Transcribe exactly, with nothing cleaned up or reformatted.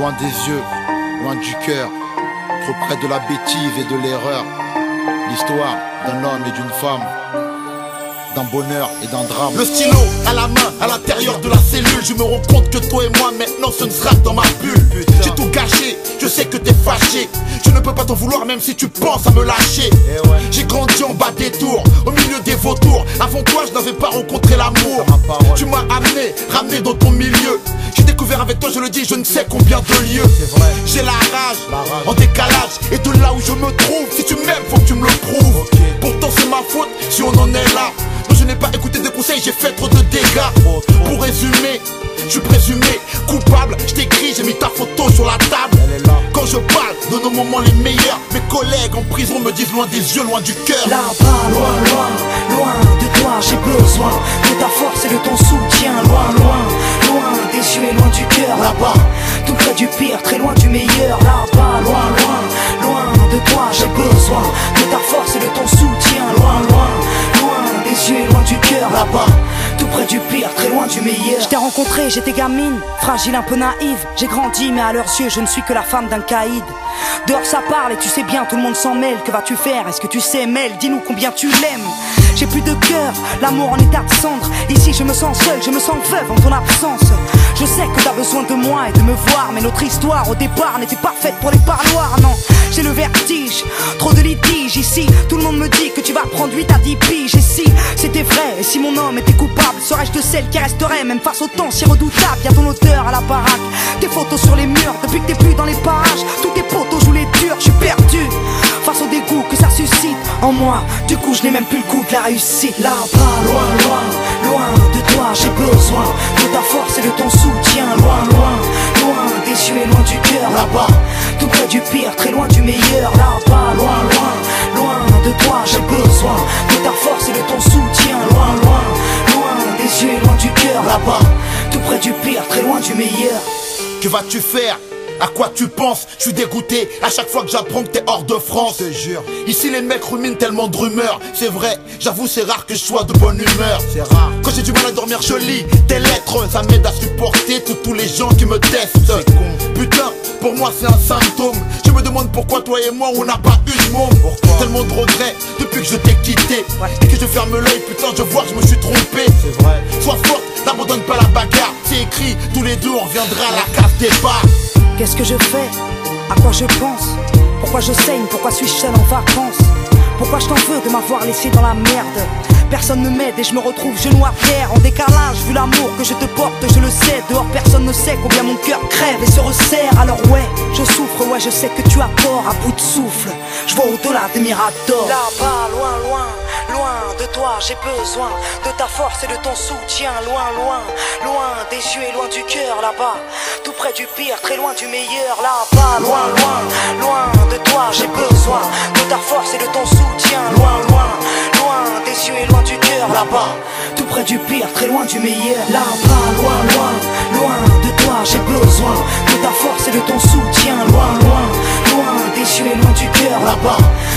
Loin des yeux, loin du cœur, trop près de la bêtise et de l'erreur. L'histoire d'un homme et d'une femme, d'un bonheur et d'un drame. Le stylo à la main, à l'intérieur de la cellule. Je me rends compte que toi et moi maintenant ce ne sera que dans ma bulle. J'ai tout gâché, je sais que t'es fâché. Je ne peux pas t'en vouloir même si tu penses à me lâcher. Ouais. J'ai grandi en bas des tours, au milieu des vautours. Avant toi je n'avais pas rencontré l'amour. Tu m'as amené, ramené dans ton milieu. J'ai découvert avec toi, je le dis, je ne sais combien de lieux. J'ai la rage, la rage, en décalage. Et de là où je me trouve, si tu m'aimes faut que tu me le prouves. Okay. Pourtant c'est ma faute si on en est là. Non, je n'ai pas écouté de conseils, j'ai fait trop de dégâts. Trop, trop. Pour résumer, je suis présumé coupable. Je t'écris, j'ai mis ta photo sur la table. Quand je parle de nos moments les meilleurs, mes collègues en prison me disent loin des yeux, loin du cœur. Là-bas, loin, loin, loin de toi, j'ai besoin de ta force et de ton soutien. Loin, loin, loin des yeux et loin du cœur. Là-bas, tout près du pire, très loin du meilleur. Là-bas, loin, loin, loin de toi, j'ai besoin de ta force et de ton soutien. Loin, loin, loin des yeux et loin du cœur. Là-bas, tout près du pire, très loin du meilleur. Je t'ai rencontré, j'étais gamine, fragile, un peu naïve. J'ai grandi, mais à leurs yeux, je ne suis que la femme d'un caïd. Dehors ça parle et tu sais bien, tout le monde s'en mêle. Que vas-tu faire? Est-ce que tu sais, Mel? Dis-nous combien tu l'aimes. J'ai plus de cœur, l'amour en état de cendre. Ici je me sens seul, je me sens veuve en ton absence. Je sais que t'as besoin de moi et de me voir, mais notre histoire au départ n'était pas faite pour les parloirs, non. J'ai le vertige, trop de litiges ici. Tout le monde me dit que tu vas prendre huit à dix piges. Et si c'était vrai, et si mon homme était coupable, serais-je de celle qui resterait même face au temps si redoutable? Y'a ton odeur à la baraque, tes photos sur les murs. Depuis que t'es plus dans les parages, tous tes potos jouent les durs. Je suis perdu face au dégoût que ça suscite en moi. Du coup je n'ai même plus le goût de la réussite. Là-bas, loin, loin, loin de toi, j'ai besoin de ta force et de ton soutien. Loin, loin, loin des yeux et loin du cœur. Là-bas, tout près du pire, très loin du meilleur. Là-bas, loin, loin, loin de toi, j'ai besoin de ta force et de ton soutien. Loin, loin, loin des yeux et loin du cœur. Là-bas, tout près du pire, très loin du meilleur. Que vas-tu faire? À quoi tu penses? Je suis dégoûté à chaque fois que j'apprends que t'es hors de France. Je te jure. Ici les mecs ruminent tellement de rumeurs. C'est vrai, j'avoue c'est rare que je sois de bonne humeur. C'est rare. Quand j'ai du mal à dormir je lis tes lettres. Ça m'aide à supporter tous tous les gens qui me testent. C'est con. Putain, pour moi c'est un symptôme. Je me demande pourquoi toi et moi on n'a pas eu de môme. Tellement de regrets depuis que je t'ai quitté. Ouais. Et que je ferme l'œil, putain je vois que je me suis trompé. C'est vrai. Sois forte, n'abandonne pas la bagarre. C'est écrit, tous les deux on reviendra à la case départ. Qu'est-ce que je fais? À quoi je pense? Pourquoi je saigne? Pourquoi suis-je seul en vacances? Pourquoi je t'en veux de m'avoir laissé dans la merde? Personne ne m'aide et je me retrouve genou à terre. En décalage, vu l'amour que je te porte, je le sais. Dehors personne ne sait combien mon cœur crève et se resserre. Alors ouais, je souffre, ouais je sais que tu as tort. À bout de souffle, je vois au-delà des miradors. Là-bas, loin, loin, loin de toi, j'ai besoin de ta force et de ton soutien. Loin, loin, loin des yeux et loin du cœur. Là-bas, tout près du pire, très loin du meilleur. Là-bas, loin, loin, loin de toi, j'ai besoin de ta force et de ton soutien. Loin, loin, loin des yeux et loin du cœur. Là-bas, tout près du pire, très loin du meilleur. Là-bas, loin, loin, loin de toi, j'ai besoin de ta force et de ton soutien. Loin, loin, loin des yeux et loin du cœur. Là-bas,